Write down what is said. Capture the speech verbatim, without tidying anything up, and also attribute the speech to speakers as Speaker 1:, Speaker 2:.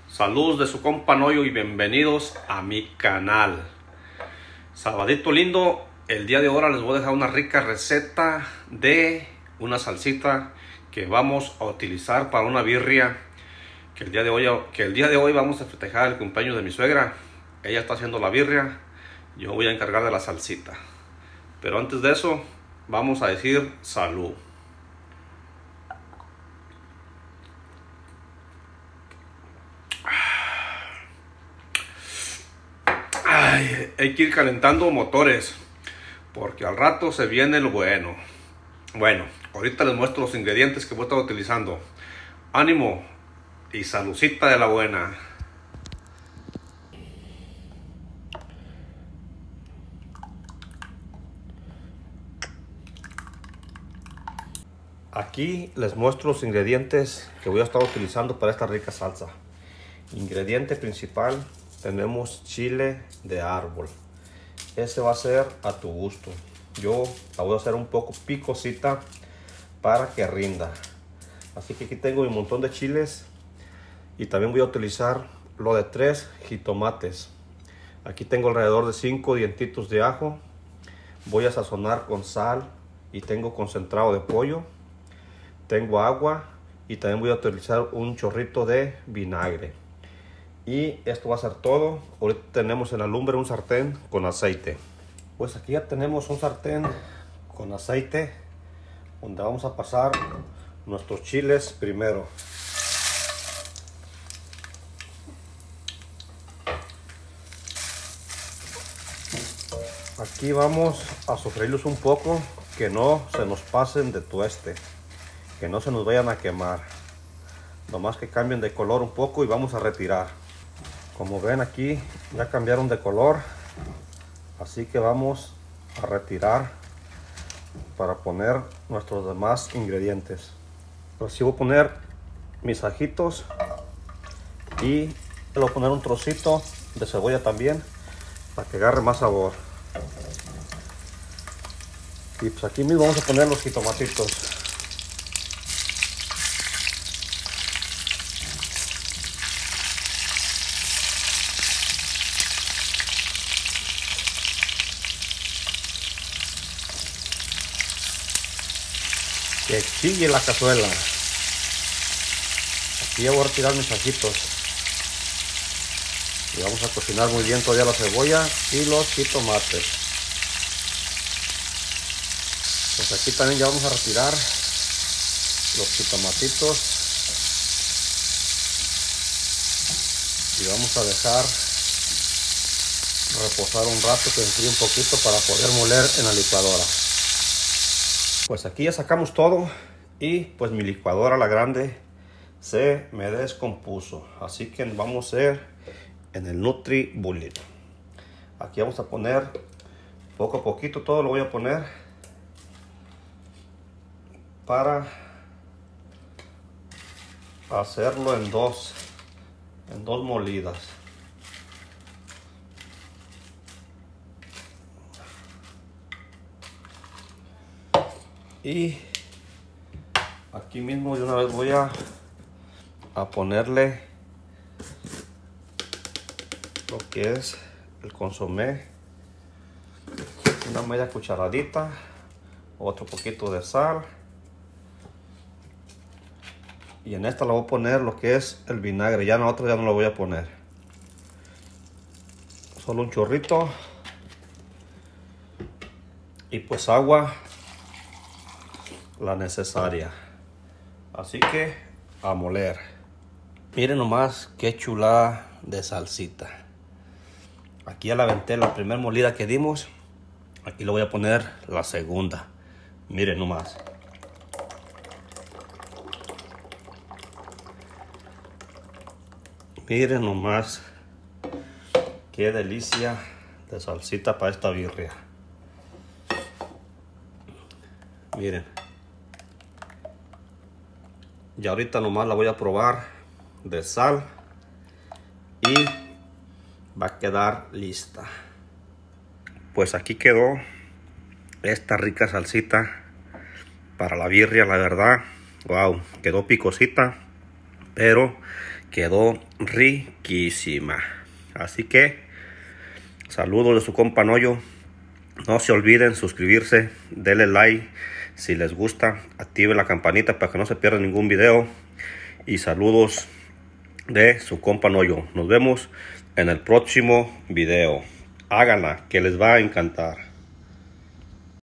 Speaker 1: Saludos de su compa Noyo y bienvenidos a mi canal. Sabadito lindo, el día de ahora les voy a dejar una rica receta de una salsita que vamos a utilizar para una birria que el día de hoy, que el día de hoy vamos a festejar el cumpleaños de mi suegra. Ella está haciendo la birria, yo voy a encargar de la salsita. Pero antes de eso, vamos a decir salud. Ay, hay que ir calentando motores porque al rato se viene lo bueno. Bueno, ahorita les muestro los ingredientes que voy a estar utilizando. Ánimo y saludcita de la buena. Aquí les muestro los ingredientes que voy a estar utilizando para esta rica salsa. Ingrediente principal, tenemos chile de árbol. Ese va a ser a tu gusto. Yo la voy a hacer un poco picosita para que rinda. Así que aquí tengo un montón de chiles y también voy a utilizar lo de tres jitomates. Aquí tengo alrededor de cinco dientitos de ajo. Voy a sazonar con sal y tengo concentrado de pollo. Tengo agua y también voy a utilizar un chorrito de vinagre. Y esto va a ser todo. Ahorita tenemos en la lumbre un sartén con aceite. Pues aquí ya tenemos un sartén con aceite donde vamos a pasar nuestros chiles primero. Aquí vamos a sofreírlos un poco, que no se nos pasen de tueste, que no se nos vayan a quemar. Nomás que cambien de color un poco y vamos a retirar. Como ven, aquí ya cambiaron de color, así que vamos a retirar para poner nuestros demás ingredientes. Así voy a poner mis ajitos y le voy a poner un trocito de cebolla también para que agarre más sabor. Y pues aquí mismo vamos a poner los jitomatitos. Que chille la cazuela. Aquí ya voy a retirar mis ajitos y vamos a cocinar muy bien todavía la cebolla y los jitomates. Pues aquí también ya vamos a retirar los jitomatitos y vamos a dejar reposar un rato, que enfríe un poquito para poder moler en la licuadora. Pues aquí ya sacamos todo y pues mi licuadora, la grande, se me descompuso. Así que vamos a hacer en el NutriBullet. Aquí vamos a poner poco a poquito, todo lo voy a poner para hacerlo en dos, en dos molidas. Y aquí mismo de una vez voy a, a ponerle lo que es el consomé, una media cucharadita, otro poquito de sal, y en esta le voy a poner lo que es el vinagre. Ya en la otra ya no lo voy a poner, solo un chorrito, y pues agua la necesaria. Así que a moler. Miren nomás qué chulada de salsita. Aquí ya la aventé la primera molida que dimos. Aquí le voy a poner la segunda. Miren nomás. Miren nomás qué delicia de salsita para esta birria. Miren. Y ahorita nomás la voy a probar de sal y va a quedar lista. Pues aquí quedó esta rica salsita para la birria, la verdad. Wow, quedó picosita, pero quedó riquísima. Así que saludos de su compa Noyo. No se olviden suscribirse, denle like si les gusta, activen la campanita para que no se pierda ningún video. Y saludos de su compa Noyo. Nos vemos en el próximo video. Háganla, que les va a encantar.